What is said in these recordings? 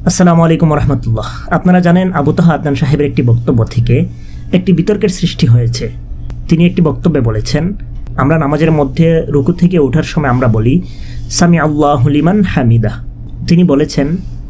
আসসালামু আলাইকুম রহমতুল্লাহ। আপনারা জানেন আবু তাহা আদনান সাহেবের একটি বক্তব্য থেকে একটি বিতর্কের সৃষ্টি হয়েছে। তিনি একটি বক্তব্যে বলেছেন, আমরা নামাজের মধ্যে রুকু থেকে ওঠার সময় আমরা বলি সামি আল্লাহু লিমান হামিদা। তিনি বলেছেন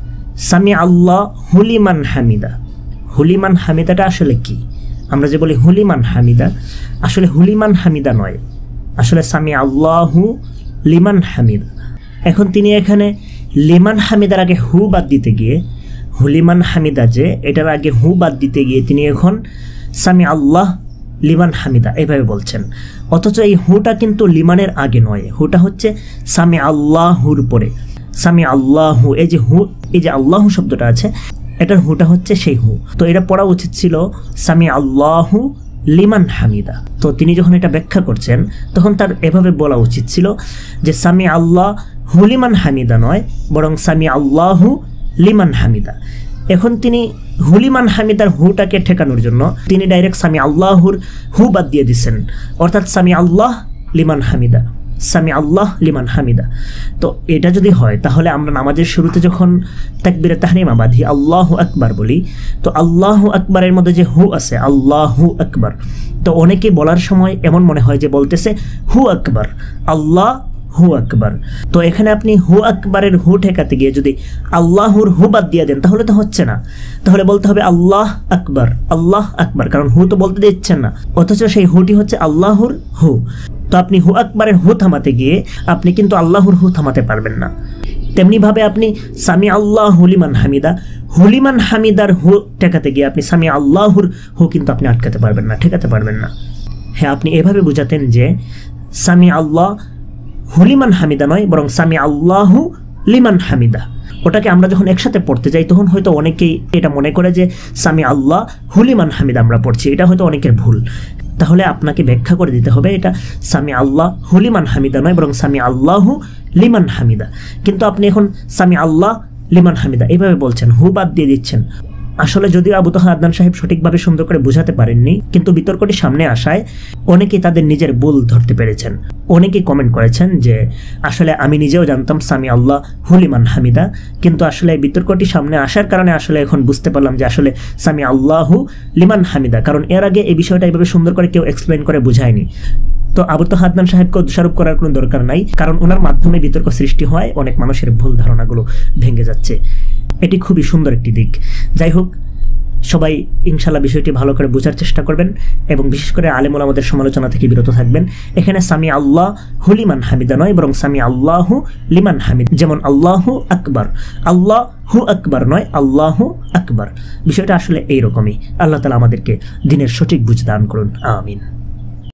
সামি আল্লাহু লিমান হামিদা। হুলিমান হামিদাটা আসলে কি? আমরা যে বলি হুলিমান হামিদা, আসলে হুলিমান হামিদা নয়, আসলে সামি আল্লাহু লিমান হামিদা। এখন তিনি এখানে লিমান হামিদার আগে হু বাদ দিতে গিয়ে, হুলিমান হামিদা যে এটার আগে হু বাদ দিতে গিয়ে তিনি এখন সামি আল্লাহ লিমান হামিদা এভাবে বলছেন। অথচ এই হুটা কিন্তু লিমানের আগে নয়, হুটা হচ্ছে সামি আল্লাহুর পরে। সামি আল্লাহু, এই যে হু, এই যে আল্লাহু শব্দটা আছে, এটার হুটা হচ্ছে সেই হু। তো এটা পড়া উচিত ছিল সামি আল্লাহু লিমান হামিদা। তো তিনি যখন এটা ব্যাখ্যা করছেন তখন তার এভাবে বলা উচিত ছিল যে সামি আল্লাহ হুলিমান হামিদা নয়, বরং সামি আল্লাহু লিমান হামিদা। এখন তিনি হুলিমান হামিদার হুটাকে ঠেকানোর জন্য তিনি ডাইরেক্ট সামি আল্লাহুর হু বাদ দিয়ে দিচ্ছেন, অর্থাৎ সামি আল্লাহ লিমান হামিদা, সামি আল্লাহ লিমান হামিদা। তো এটা যদি হয় তাহলে আমরা নামাজের শুরুতে যখন তাকবীরে তাহরিমা বাঁধি আল্লাহু আকবার বলি, তো আল্লাহু আকবারের মধ্যে যে হু আছে আল্লাহু আকবার, তো অনেকে বলার সময় এমন মনে হয় যে বলতেছে হু আকবার, আল্লাহ হু আকবার। তো এখানে আপনি হু আকবারের হু ঠেকাতে গিয়ে যদি আল্লাহুর হু বাদ দিয়ে দেন তাহলে তো হচ্ছে না, তাহলে বলতে হবে আল্লাহ আকবার, আল্লাহ আকবার, কারণ হু তো বলতে দিচ্ছেন না, অথচ সেই হুটি হচ্ছে আল্লাহুর হু। তো আপনি হু আকবারের হু থামাতে গিয়ে আপনি কিন্তু আল্লাহুর হু থামাতে পারবেন না। তেমনিভাবে আপনি সামি আল্লাহ হুলিমান হামিদা, হুলিমান হামিদার হু ঠেকাতে গিয়ে আপনি সামি আল্লাহুর হু কিন্তু আপনি আটকাতে পারবেন না, ঠেকাতে পারবেন না। হ্যাঁ, আপনি এভাবে বুঝাতেন যে সামি আল্লাহ হুলিমান হামিদা নয়, বরং সামি আল্লাহু লিমান হামিদা। ওটাকে আমরা যখন একসাথে পড়তে যাই তখন হয়তো অনেকেই এটা মনে করে যে সামি আল্লাহ হুলিমান হামিদা আমরা পড়ছি, এটা হয়তো অনেকের ভুল। তাহলে আপনাকে ব্যাখ্যা করে দিতে হবে এটা সামি আল্লাহ হুলিমান হামিদা নয়, বরং সামি আল্লাহু লিমান হামিদা। কিন্তু আপনি এখন সামি আল্লাহ লিমান হামিদা এইভাবে বলছেন, হু বাদ দিয়ে দিচ্ছেন। আসলে যদিও আবু তাহা আদনান সাহেব সঠিকভাবে সুন্দর করে বোঝাতে পারেননি, কিন্তু বিতর্কটি সামনে আসায় অনেকেই তাদের নিজের ভুল ধরতে পেরেছেন। অনেকেই কমেন্ট করেছেন যে আসলে আমি নিজেও জানতাম সামি আল্লাহ হুলিমান হামিদা, কিন্তু আসলে বিতর্কটি সামনে আসার কারণে আসলে এখন বুঝতে পারলাম যে আসলে সামি আল্লাহু লিমান হামিদা, কারণ এর আগে এই বিষয়টা এইভাবে সুন্দর করে কেউ এক্সপ্লেন করে বুঝায়নি। তো আবু তাহা আদনান সাহেবকে দোষারোপ করার কোনো দরকার নাই, কারণ ওনার মাধ্যমে বিতর্ক সৃষ্টি হয়, অনেক মানুষের ভুল ধারণাগুলো ভেঙে যাচ্ছে। এটি খুবই সুন্দর একটি দিক। যাই হোক, সবাই ইনশাল্লাহ বিষয়টি ভালো করে বোঝার চেষ্টা করবেন এবং বিশেষ করে আলেম ওলামাদের সমালোচনা থেকে বিরত থাকবেন। এখানে সামি আল্লাহ হুলিমান হামিদা নয়, বরং সামি আল্লাহু লিমান হামিদ। যেমন আল্লাহু আকবার, আল্লাহু আকবার নয়, আল্লাহু আকবার। বিষয়টা আসলে এইরকমই। আল্লাহ তাআলা আমাদেরকে দ্বীনের সঠিক বুঝ দান করুন, আমিন।